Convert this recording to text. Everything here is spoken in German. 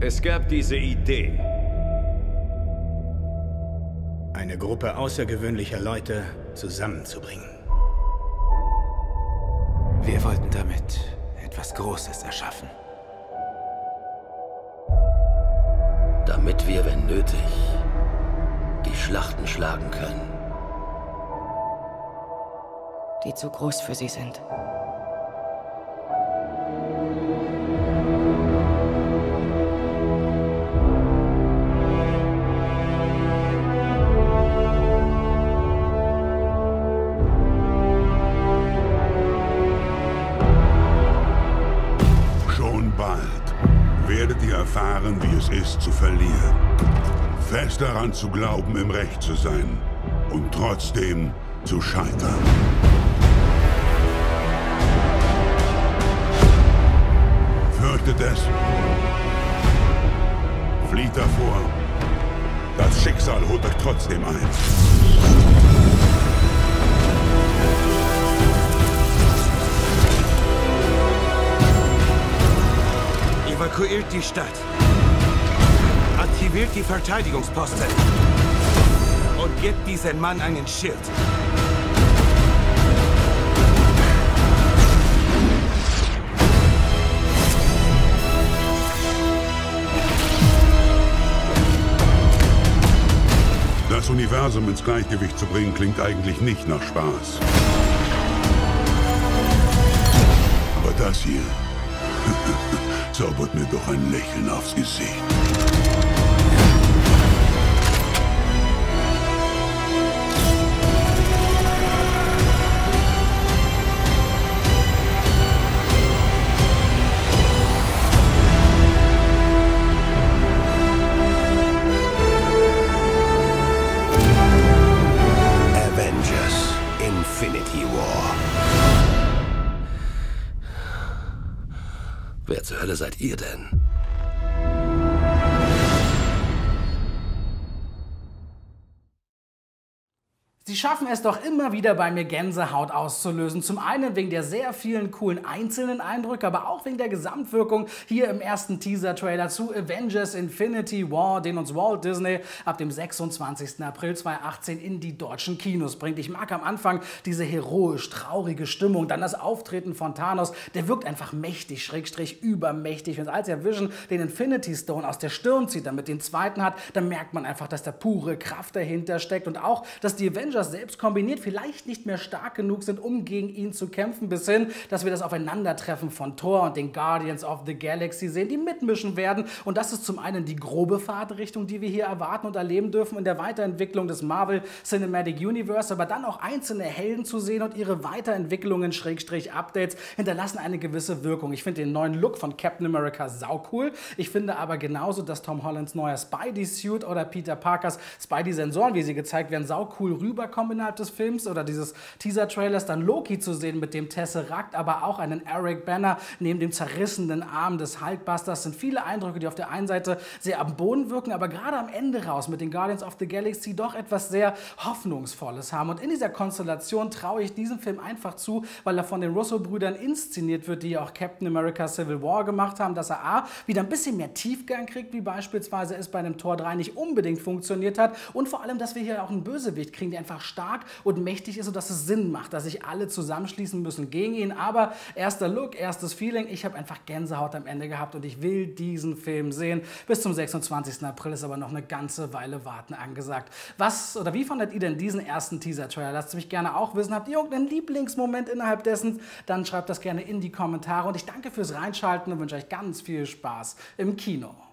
Es gab diese Idee. Eine Gruppe außergewöhnlicher Leute zusammenzubringen. Wir wollten damit etwas Großes erschaffen. Damit wir, wenn nötig, die Schlachten schlagen können. Die zu groß für sie sind. Schon bald werdet ihr erfahren, wie es ist zu verlieren. Fest daran zu glauben, im Recht zu sein und trotzdem zu scheitern. Fürchtet es. Flieht davor. Das Schicksal holt euch trotzdem ein. Evakuiert die Stadt. Aktiviert die Verteidigungsposten. Und gebt diesem Mann einen Schild. Das Universum ins Gleichgewicht zu bringen, klingt eigentlich nicht nach Spaß. Aber das hier zaubert mir doch ein Lächeln aufs Gesicht. Avengers Infinity War. Wer zur Hölle seid ihr denn? Sie schaffen es doch immer wieder bei mir Gänsehaut auszulösen. Zum einen wegen der sehr vielen coolen einzelnen Eindrücke, aber auch wegen der Gesamtwirkung hier im ersten Teaser-Trailer zu Avengers Infinity War, den uns Walt Disney ab dem 26. April 2018 in die deutschen Kinos bringt. Ich mag am Anfang diese heroisch traurige Stimmung, dann das Auftreten von Thanos, der wirkt einfach mächtig, schrägstrich übermächtig. Und als er Vision den Infinity Stone aus der Stirn zieht, damit den zweiten hat, dann merkt man einfach, dass da pure Kraft dahinter steckt und auch, dass die Avengers selbst kombiniert vielleicht nicht mehr stark genug sind, um gegen ihn zu kämpfen, bis hin, dass wir das Aufeinandertreffen von Thor und den Guardians of the Galaxy sehen, die mitmischen werden. Und das ist zum einen die grobe Fahrtrichtung, die wir hier erwarten und erleben dürfen in der Weiterentwicklung des Marvel Cinematic Universe, aber dann auch einzelne Helden zu sehen und ihre Weiterentwicklungen, Schrägstrich Updates, hinterlassen eine gewisse Wirkung. Ich finde den neuen Look von Captain America saucool. Ich finde aber genauso, dass Tom Hollands neuer Spidey-Suit oder Peter Parkers Spidey-Sensoren, wie sie gezeigt werden, saucool rüberkommen innerhalb des Films oder dieses Teaser-Trailers, dann Loki zu sehen mit dem Tesseract, aber auch einen Eric Banner neben dem zerrissenen Arm des Hulkbusters, sind viele Eindrücke, die auf der einen Seite sehr am Boden wirken, aber gerade am Ende raus mit den Guardians of the Galaxy doch etwas sehr Hoffnungsvolles haben. Und in dieser Konstellation traue ich diesem Film einfach zu, weil er von den Russo-Brüdern inszeniert wird, die ja auch Captain America Civil War gemacht haben, dass er A, wieder ein bisschen mehr Tiefgang kriegt, wie beispielsweise es bei einem Tor 3 nicht unbedingt funktioniert hat, und vor allem, dass wir hier auch einen Bösewicht kriegen, der einfach stark und mächtig ist, sodass es Sinn macht, dass sich alle zusammenschließen müssen gegen ihn. Aber erster Look, erstes Feeling, ich habe einfach Gänsehaut am Ende gehabt und ich will diesen Film sehen. Bis zum 26. April ist aber noch eine ganze Weile warten angesagt. Was oder wie fandet ihr denn diesen ersten Teaser-Trailer? Lasst es mich gerne auch wissen. Habt ihr irgendeinen Lieblingsmoment innerhalb dessen? Dann schreibt das gerne in die Kommentare und ich danke fürs Reinschalten und wünsche euch ganz viel Spaß im Kino.